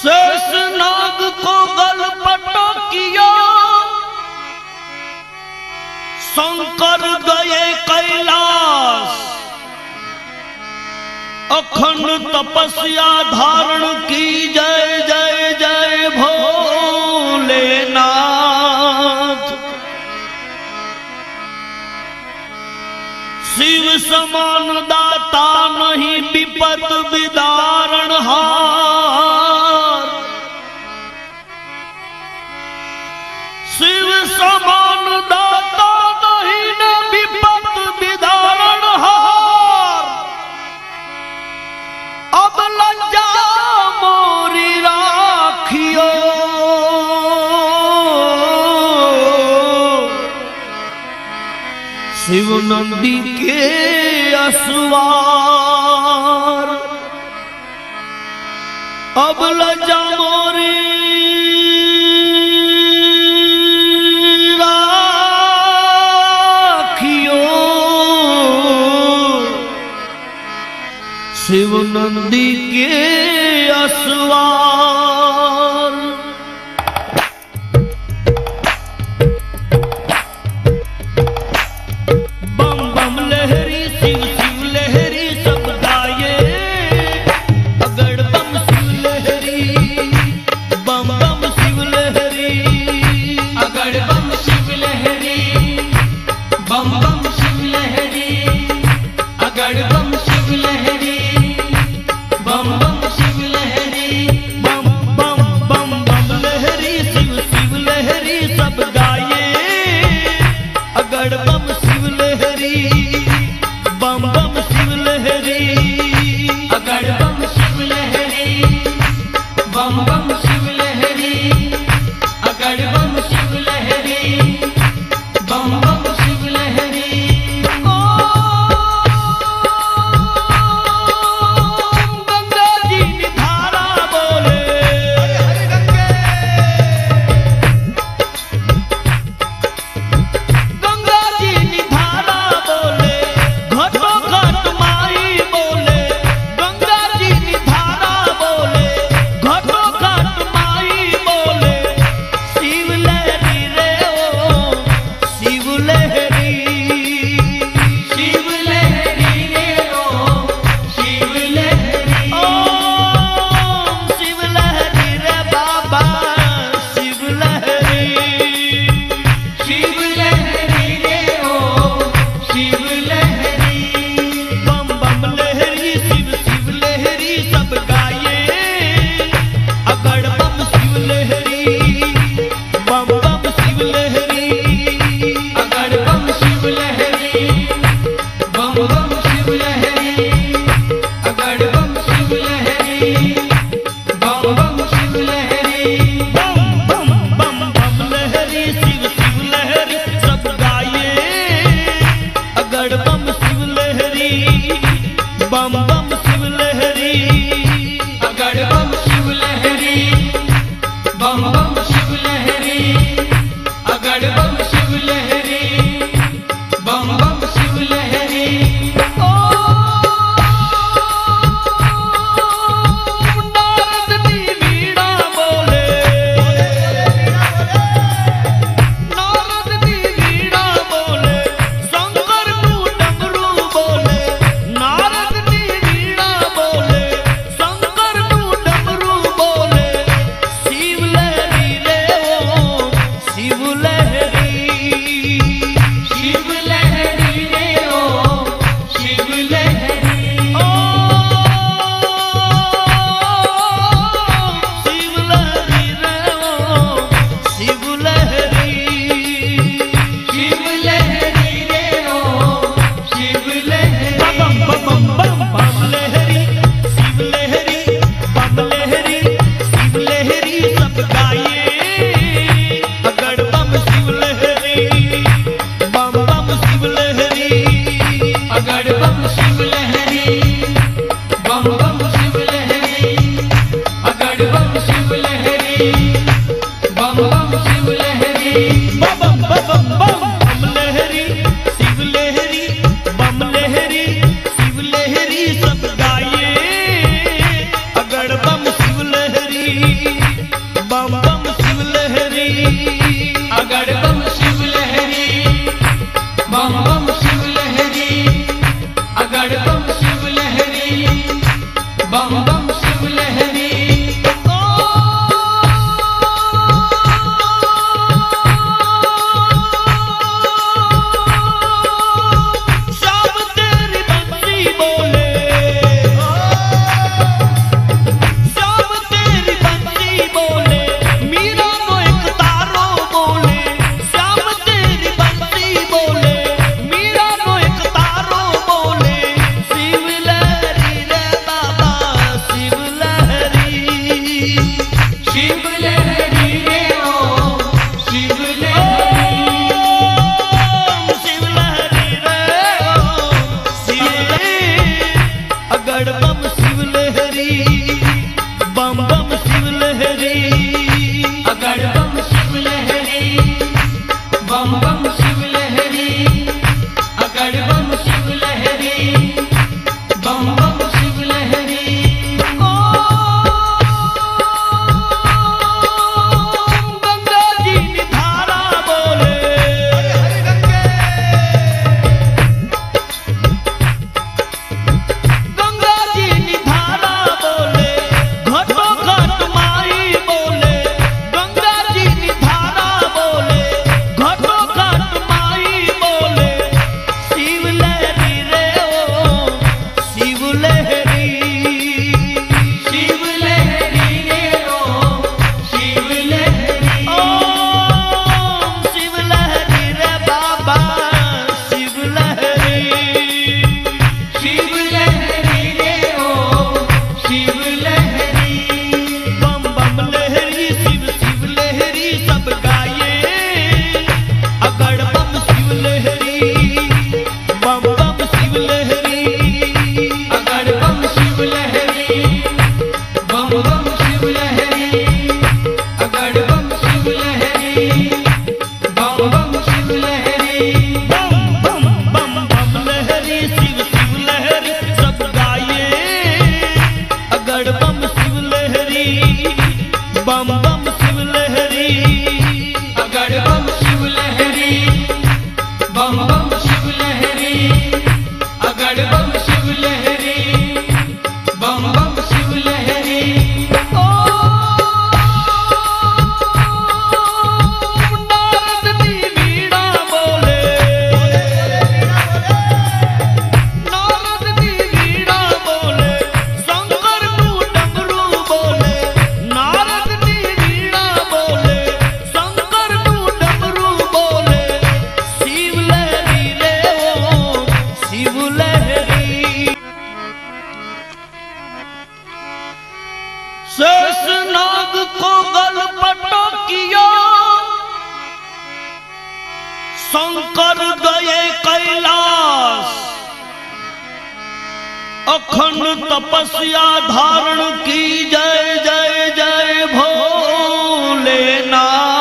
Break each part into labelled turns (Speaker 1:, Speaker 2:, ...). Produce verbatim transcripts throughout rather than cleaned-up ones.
Speaker 1: शेषनाग को गलपटो किया, शंकर गए कैलाश, अखंड तपस्या धारण की। जय जय जय भोलेनाथ। शिव समान दाता नहीं विपत विदारण हार, शिव समान दाता नहीं न विपत विदारण हार। अब लज्जा मोरी राखियो, शिव नंदी के असवार। अब लज्जा मोरी राखियो, शिव नंदी के असवार। बम बम लहरी शिव शिव लहरी सब गाये, अगड़ बम शिव लहरी, बम बम शिव लहरी,
Speaker 2: अगड़ बम शिव लहरी, बम बम शिव लहरी, अगड़ बम शिव लहरी, बम बम शिव लहरी,
Speaker 1: बम बम बम अगड़ बम शिव लहरी बम बम शिव लहरी
Speaker 2: अगड़ बम शिव लहरी बम बम शिव लहरी अगड़ बम शिव लहरी बम बम शिव लहरी
Speaker 1: गंगा जी निधारा बोले गंगा जी निधारा बोले घटो घट माई बोले गंगा जी निधारा बोले घटो घट माई बोले शिव लहरी रे ओ शिव लहरी
Speaker 2: शिव लहरी रे ओ शिव लहरी
Speaker 1: ओम शिव लहरी रे बाबा शिव लहरी
Speaker 2: शिव लहरी रे ओ शिव लहरी
Speaker 1: बम बम लहरी शिव शिव लहरी सब गाये अगड़ बम शिव लहरी बम बम शिव लहरी
Speaker 2: अगड़ बम शिव लहरी बम बम शिव लहरी अगड़ बम शिव लहरी बम बम शिव लहरी
Speaker 1: बम बम बम बम लहरी शिव शिव लहरी सब गाये अगड़ बम शिव लहरी बम बम शिव लहरी
Speaker 2: अगड़ बम शिव लहरी बम बम शिव लहरी अगड़ बम शिव लहरी बम बम शिव लहरी
Speaker 1: नारद दी वीणा बोले नारद दी वीणा बोले शंकर नू डमरू बोले नारद दी वीणा बोले शंकर नू डमरू बोले शिव लहरी रे ओ शिव लहरी शेषनाग को गलपटो किया शंकर गए कैलाश अखंड तपस्या धारण की जय जय जय भोलेनाथ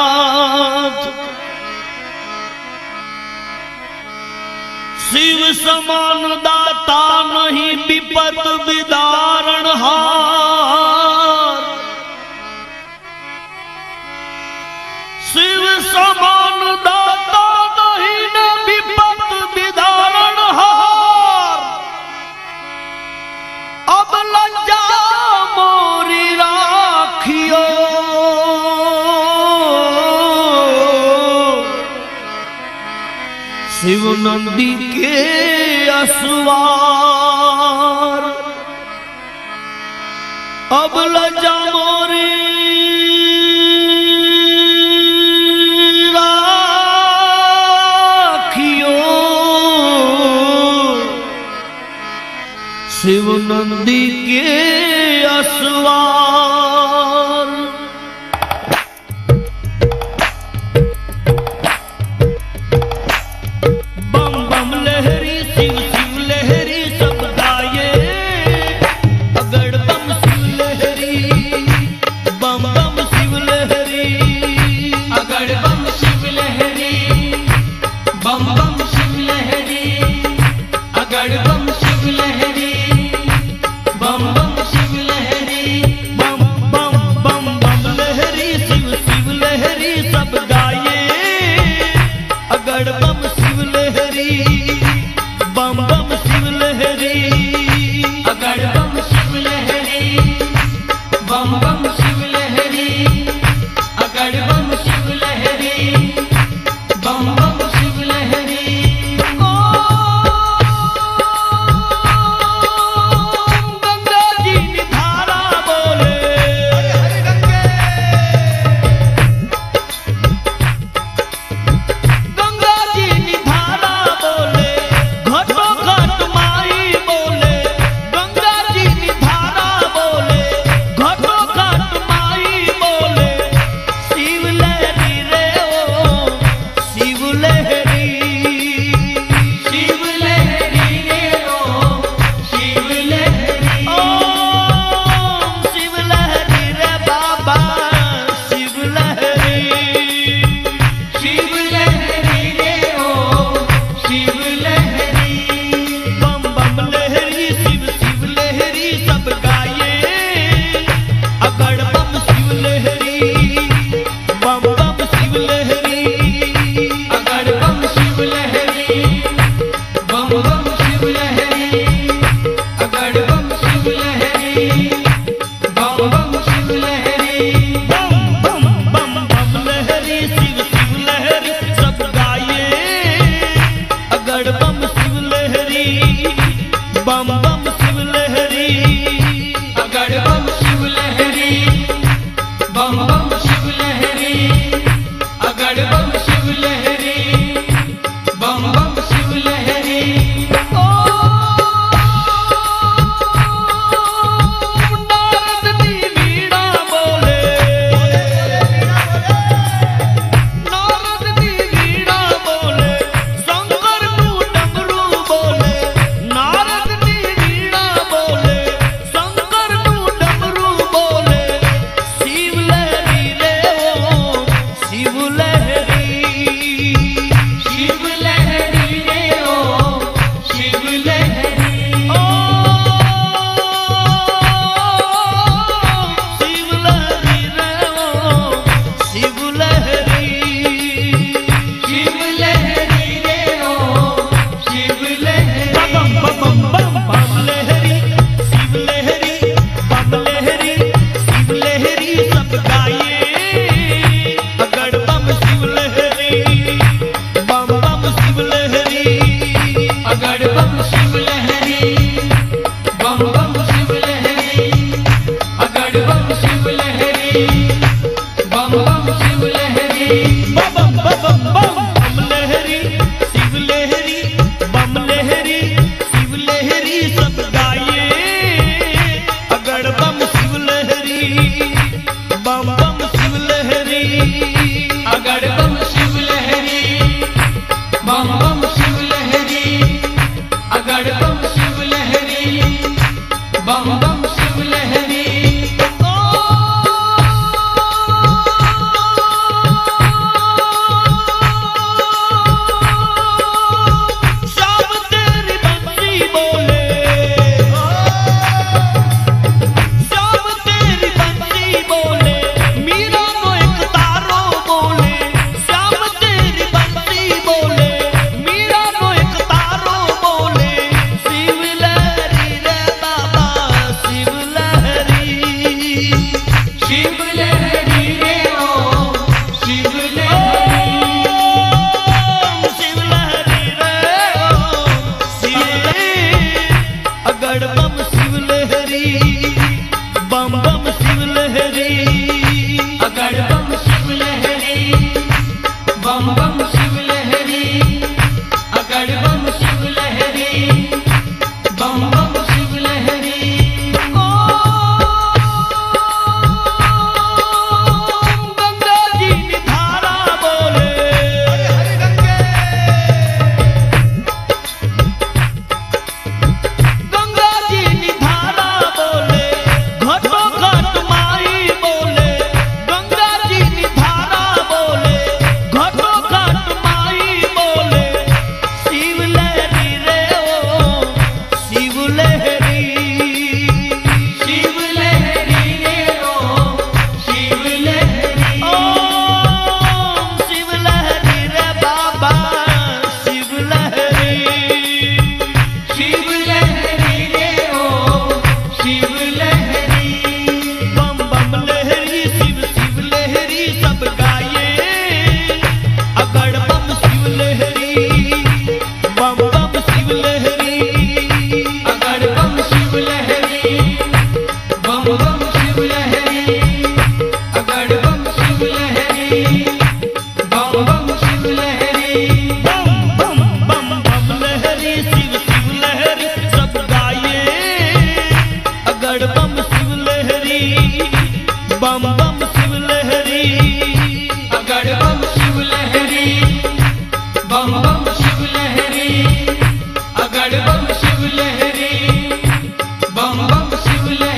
Speaker 1: शिव समान दाता नहीं विपत विदारण हार शिव समान दाता नहीं न विपत विदारण हार अब लज्जा मोरी राखियो शिव नंदी के असवार अब लज्जा मोरी राखियो शिव नंदी के असवार बम बम लहरी शिव शिव लहरी सब गाये अगड़ बम शिव लहरी बम बम शिव लहरी
Speaker 2: अगड़ बम शिव लहरी बम बम शिव लहरी अगड़ बम शिव लहरी बम बम शिव लहरी
Speaker 1: बम बम बम बम लहरी शिव शिव लहरी सब गाये अगड़ बम शिव लहरी बम बम शिव लहरी
Speaker 2: अगड़ बम शिव लहरी बम बम शिव लहरी अगड़ बम शिव लहरी बम बम शिव लहरी
Speaker 1: गंगा जी निधारा बोले गंगा जी निधारा बोले घटो घट माई बोले गंगा जी
Speaker 2: बम बम शिव लहरी
Speaker 1: श्याम तेरी बंसी बोले, श्याम तेरी बंसी बोले, मीरा को एक तारो बोले, श्याम तेरी बंसी बोले, मीरा को एक तारो बोले, शिव लहरी रे बाबा शिव लहरी,
Speaker 2: शिव लहरी रे ओ शिव लहरी
Speaker 1: शिव लहरी रे ओ शिव लहरी, अगड़ बम शिव लहरी, बम बम शिव लहरी,
Speaker 2: अगड़ बम शिव लहरी बम बम शिव लहरी, अगड़ बम शिव लहरी बम बम शिव लहरी।
Speaker 1: गंगा जी निधारा बोले, गंगा जी निधारा बोले, घटो घट माई बोले, गंगा जी निधारा बोले, घटो घट माई बोले, शिव लहरी रे ओ शिव लहरी,
Speaker 2: शिव लहरी रे ओ शिव लहरी
Speaker 1: ओम शिव लहरी रे बाबा शिव लहरी,
Speaker 2: शिव लहरी रे ओ शिव लहरी
Speaker 1: बम बम लहरी शिव शिव लहरी सब गाये, अगड़ बम शिव लहरी, बम बम शिव लहरी,
Speaker 2: अगड़ बम शिव लहरी बम बम शिव लहरी, अगड़ बम शिव लहरी बम बम शिव लहरी
Speaker 1: बम बम बम बम लहरी शिव शिव लहरी सब गाये, अगड़ बम शिव लहरी, बम बम शिव लहरी,
Speaker 2: अगड़ बम शिव लहरी बम बम शिव लहरी, अगड़ बम शिव लहरी बम बम शिव लहरी।